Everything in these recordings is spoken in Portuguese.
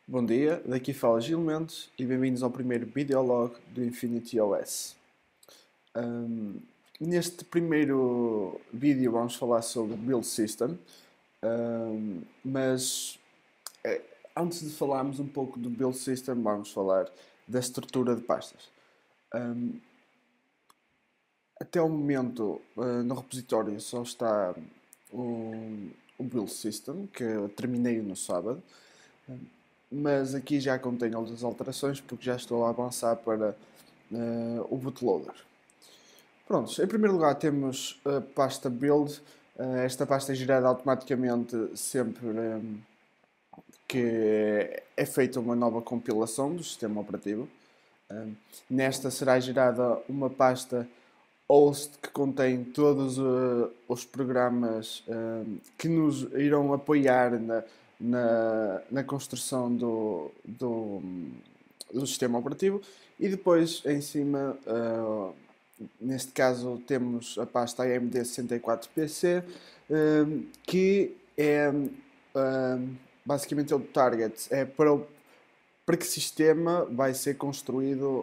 Bom dia, daqui fala Gil Mendes e bem-vindos ao primeiro videolog do Infinity OS. Neste primeiro vídeo vamos falar sobre o Build System, mas eh, antes de falarmos um pouco do Build System vamos falar da estrutura de pastas. Ahm, Até o momento no repositório só está o Build System, que eu terminei no sábado. Mas aqui já contém outras alterações porque já estou a avançar para o bootloader. Prontos, em primeiro lugar temos a pasta build. Esta pasta é gerada automaticamente sempre que é feita uma nova compilação do sistema operativo. Nesta será gerada uma pasta host que contém todos os programas que nos irão apoiar na construção do sistema operativo, e depois em cima, neste caso, temos a pasta AMD64PC, que é basicamente o target, é para que sistema vai ser construído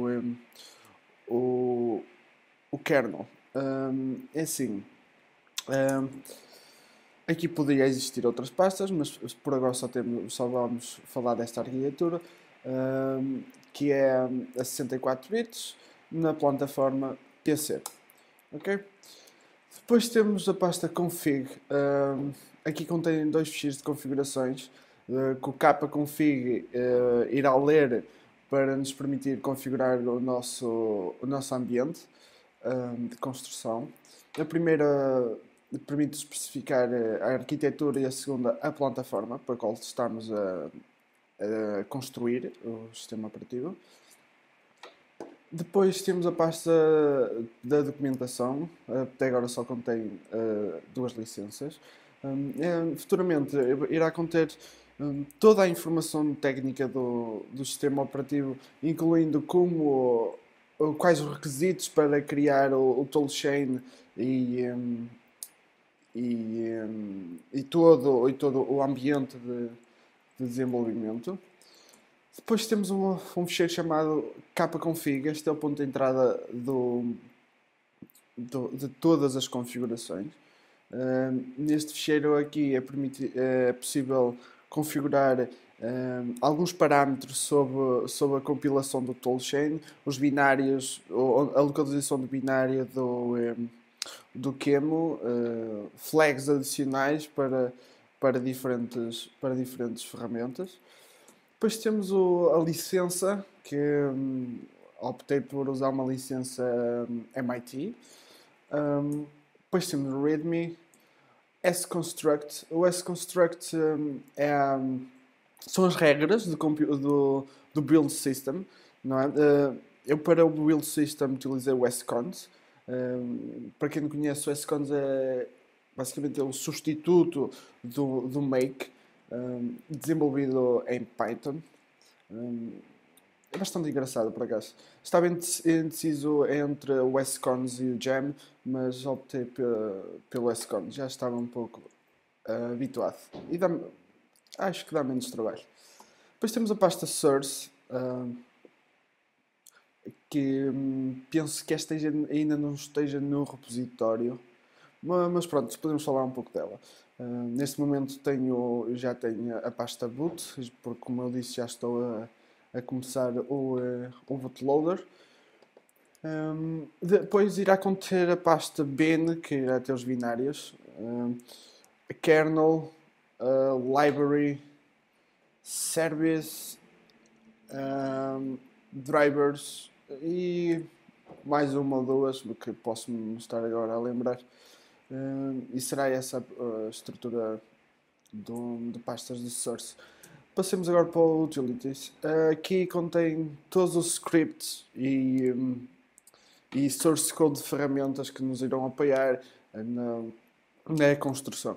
o, o kernel. É assim, um, aqui poderia existir outras pastas, mas por agora só vamos falar desta arquitetura, que é a 64 bits na plataforma PC. Ok? Depois temos a pasta config. Aqui contém dois ficheiros de configurações que o kconfig irá ler para nos permitir configurar o nosso ambiente de construção. A primeira permite especificar a arquitetura e a segunda a plataforma para a qual estamos a construir o sistema operativo. Depois temos a pasta da documentação, até agora só contém duas licenças. Futuramente irá conter toda a informação técnica do sistema operativo, incluindo quais os requisitos para criar o toolchain e todo o ambiente de desenvolvimento. Depois temos um ficheiro chamado kconfig. Este é o ponto de entrada de todas as configurações. Neste ficheiro aqui é possível configurar alguns parâmetros sobre a compilação do toolchain, os binários, a localização do binário do QEMU, flags adicionais para diferentes ferramentas. Depois temos a licença, que optei por usar uma licença MIT. Depois temos o README, sconstruct. O sconstruct são as regras do build system, não é? Eu para o build system utilizei o scons. Para quem não conhece, o scons é basicamente o substituto do make, desenvolvido em Python. É bastante engraçado, por acaso. Estava indeciso entre o SCONS e o Jam, mas optei pelo SCONS. Já estava um pouco habituado. E acho que dá menos trabalho. Depois temos a pasta Source, que penso que esta ainda não esteja no repositório. Mas pronto, podemos falar um pouco dela. Neste momento já tenho a pasta boot, porque como eu disse já estou a começar o bootloader. Depois irá conter a pasta bin, que irá ter os binários, a kernel, a library, service, drivers e mais uma ou duas que posso me estar agora a lembrar. E será essa a estrutura de pastas de source. Passemos agora para o Utilities. Aqui contém todos os scripts e source code de ferramentas que nos irão apoiar na construção.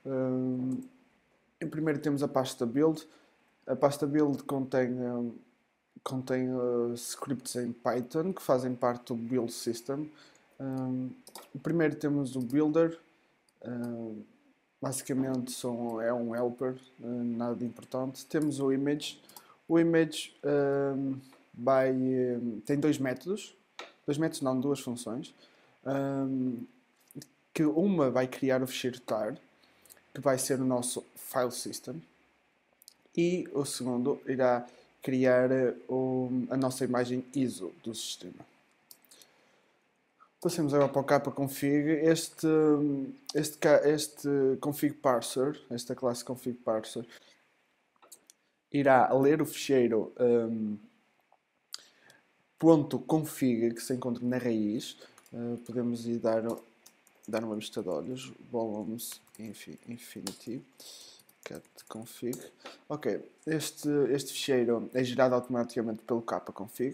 Em primeiro temos a pasta build. A pasta build contém scripts em Python que fazem parte do build system. Primeiro temos o builder, basicamente é um helper, nada de importante. Temos o image. O image tem dois métodos não, duas funções. Um, que uma vai criar o ficheiro tar, que vai ser o nosso file system, e o segundo irá criar a nossa imagem ISO do sistema. Passemos agora para o kconfig. Este config parser, esta classe config parser, irá ler o ficheiro .config que se encontra na raiz. Podemos ir dar uma vista de olhos. Volumes infinity cat config. Ok, este ficheiro é gerado automaticamente pelo kconfig.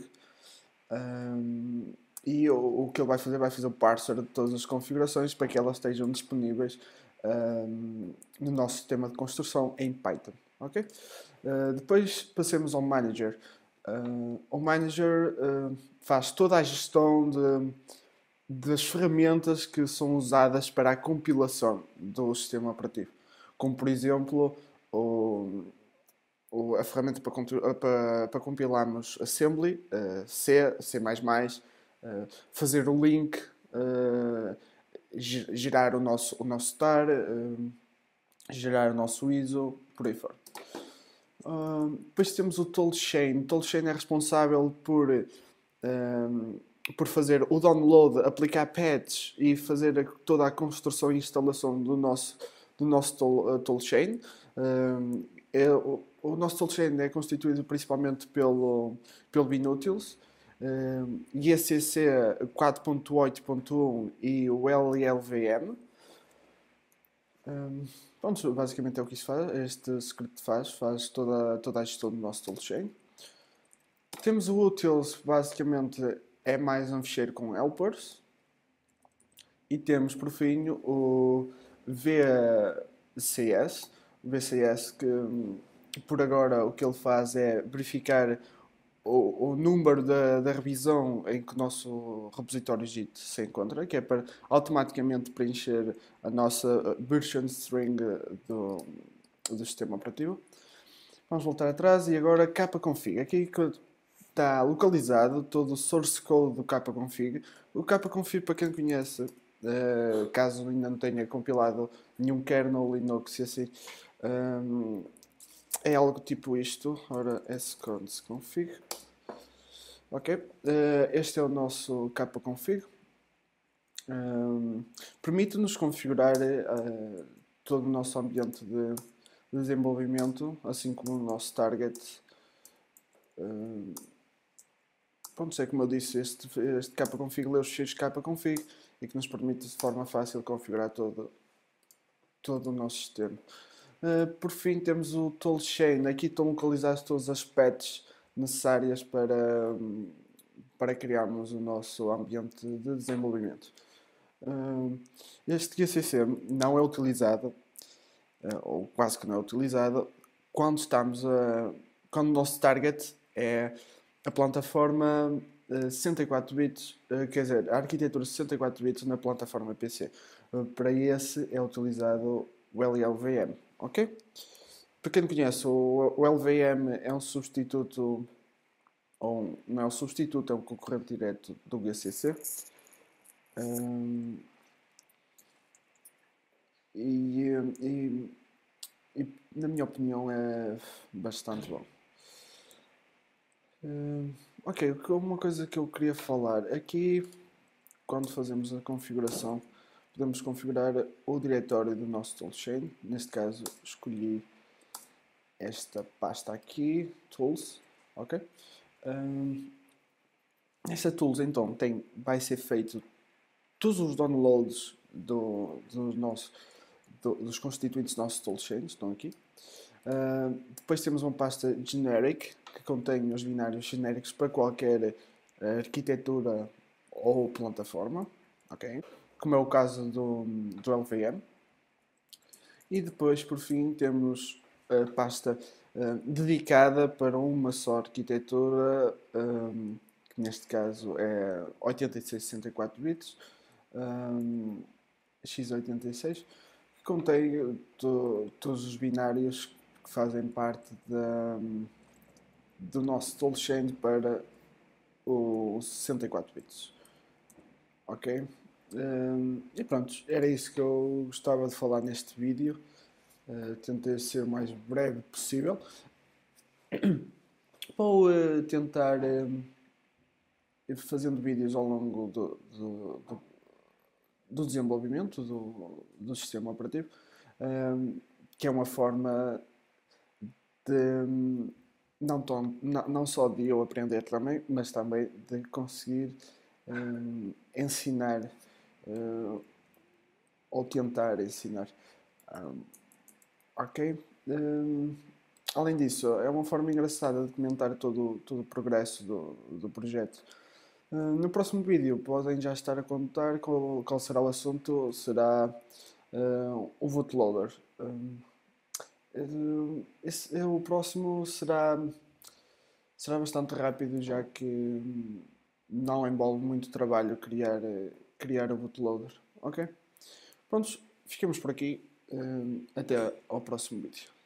E o que ele vai fazer o parser de todas as configurações para que elas estejam disponíveis no nosso sistema de construção em Python. Okay? Depois passemos ao Manager. O Manager faz toda a gestão das ferramentas que são usadas para a compilação do sistema operativo. Como, por exemplo, a ferramenta para compilarmos Assembly, C, C++, fazer o link, gerar o nosso tar, gerar o nosso ISO, por aí fora. Depois temos o toolchain. O toolchain é responsável por fazer o download, aplicar patches e fazer toda a construção e instalação do nosso toolchain. O nosso toolchain é constituído principalmente pelo Binutils, GCC 4.8.1 e o LLVM. Pronto, basicamente é o que isto faz. Este script faz toda a gestão do nosso toolchain. Temos o utils, basicamente é mais um ficheiro com helpers. E temos por fim o VCS. O VCS que por agora o que ele faz é verificar o número da revisão em que o nosso repositório Git se encontra, que é para automaticamente preencher a nossa version string do sistema operativo. Vamos voltar atrás e agora kconfig. Aqui está localizado todo o source code do kconfig. O kconfig, para quem conhece, caso ainda não tenha compilado nenhum kernel Linux e assim, é algo tipo isto. Ora, sconfig. Ok, este é o nosso kconfig. Permite-nos configurar todo o nosso ambiente de desenvolvimento, assim como o nosso target. Pronto, é como eu disse, este kconfig lê os ficheiros kconfig e que nos permite de forma fácil configurar todo o nosso sistema. Por fim, temos o toolchain. Aqui estão localizados todas as patches necessárias para criarmos o nosso ambiente de desenvolvimento. Este GCC não é utilizado, ou quase que não é utilizado, quando quando o nosso target é a plataforma 64 bits, quer dizer, a arquitetura 64 bits na plataforma PC. Para esse é utilizado o LLVM, ok? Para quem não conhece, o LVM é um substituto, ou não é um substituto, é um concorrente direto do GCC. E na minha opinião é bastante bom. Ok, uma coisa que eu queria falar aqui, quando fazemos a configuração, podemos configurar o diretório do nosso toolchain. Neste caso escolhi esta pasta aqui, tools, ok? Esta tools então vai ser feito todos os downloads dos constituintes do nosso toolchain, estão aqui. Depois temos uma pasta generic, que contém os binários genéricos para qualquer arquitetura ou plataforma, okay? Como é o caso do LVM. E depois, por fim, temos a pasta dedicada para uma só arquitetura, que neste caso é 86-64 bits, x86, contém todos os binários que fazem parte do nosso toolchain para o 64 bits. Ok? E pronto, era isso que eu gostava de falar neste vídeo. Tentei ser o mais breve possível. Vou tentar ir fazendo vídeos ao longo do desenvolvimento do sistema operativo, que é uma forma de não só de eu aprender também, mas também de conseguir ensinar ou tentar ensinar. Ok? Além disso, é uma forma engraçada de comentar todo o progresso do projeto. No próximo vídeo podem já estar a contar qual será o assunto. Será o bootloader. O próximo será bastante rápido, já que não envolve muito trabalho criar o bootloader. Ok? Prontos, ficamos por aqui. Até ao próximo vídeo.